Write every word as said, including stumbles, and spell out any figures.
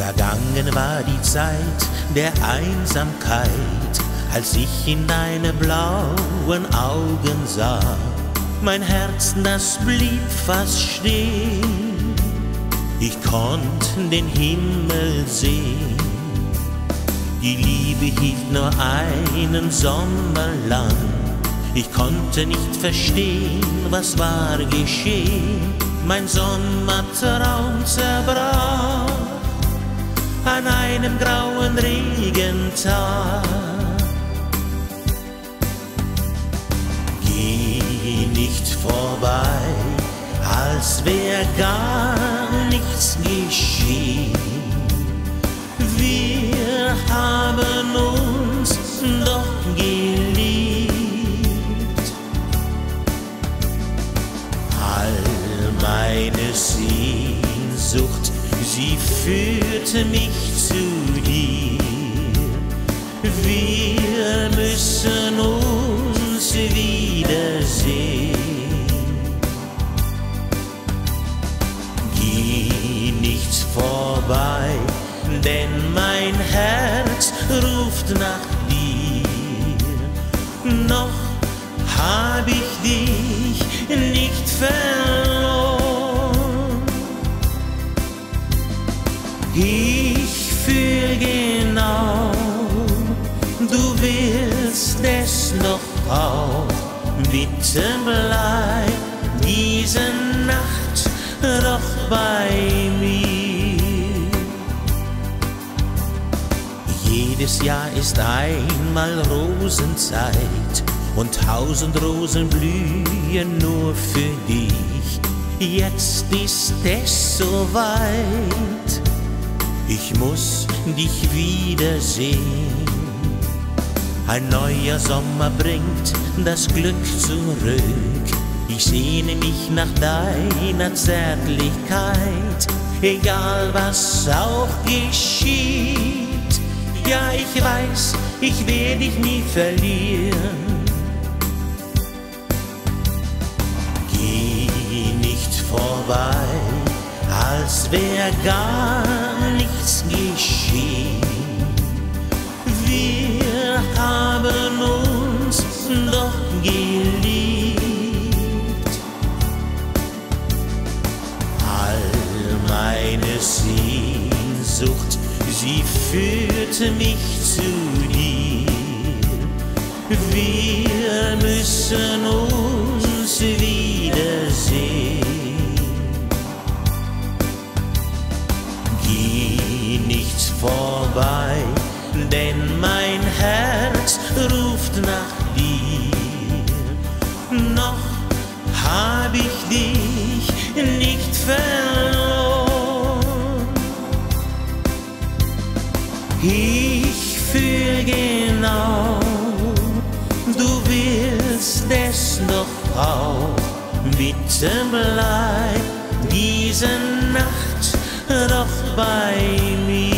Vergangen war die Zeit der Einsamkeit, als ich in deine blauen Augen sah. Mein Herz, das blieb fast stehen, ich konnt den Himmel sehen. Die Liebe hielt nur einen Sommer lang, ich konnte nicht verstehen, was war geschehen. Mein Sommertraum zerbrach an einem grauen Regentag. Geh nicht vorbei, als wär gar nichts geschehen. Wir haben uns doch geliebt. All meine Sehnsucht, sie führte mich zu dir. Wir müssen uns wiedersehen. Geh nicht vorbei, denn mein Herz ruft nach dir. Noch hab ich dich nicht verloren. Ich fühl genau, du willst es noch auch. Bitte bleib diese Nacht doch bei mir. Jedes Jahr ist einmal Rosenzeit und tausend Rosen blühen nur für dich. Jetzt ist es soweit, ich muss dich wiedersehen. Ein neuer Sommer bringt das Glück zurück. Ich sehne mich nach deiner Zärtlichkeit, egal was auch geschieht. Ja, ich weiß, ich werde dich nie verlieren. Geh nicht vorbei, als wär gar nichts geschehen. Wir haben uns doch geliebt. All meine Sehnsucht, sie führte mich zu dir. Wir müssen uns wiedersehen. Geh nicht vorbei, denn mein Herz ruft nach dir. Noch hab ich dich nicht verloren. Ich fühl genau, du willst es doch auch. Bitte bleib diese Nacht doch bei mir.